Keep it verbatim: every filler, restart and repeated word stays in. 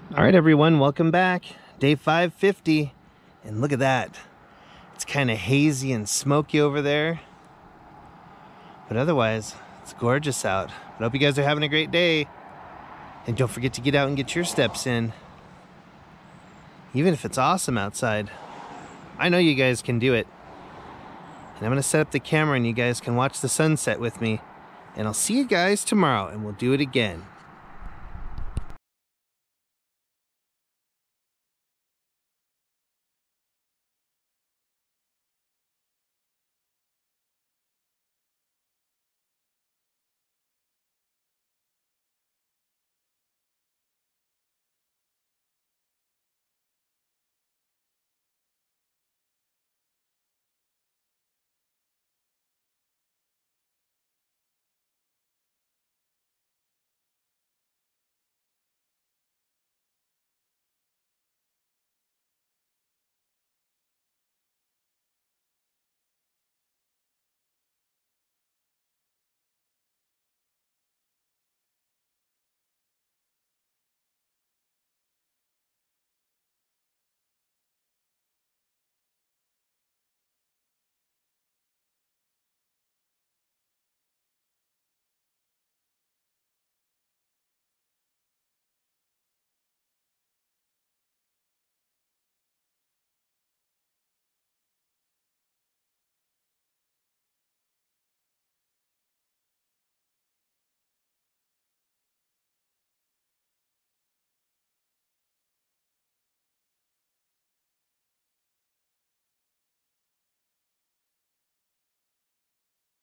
All right, everyone, welcome back. Day five fifty, and look at that. It's kind of hazy and smoky over there, but otherwise, it's gorgeous out. I hope you guys are having a great day, and don't forget to get out and get your steps in, even if it's awesome outside. I know you guys can do it, and I'm gonna set up the camera and you guys can watch the sunset with me, and I'll see you guys tomorrow, and we'll do it again.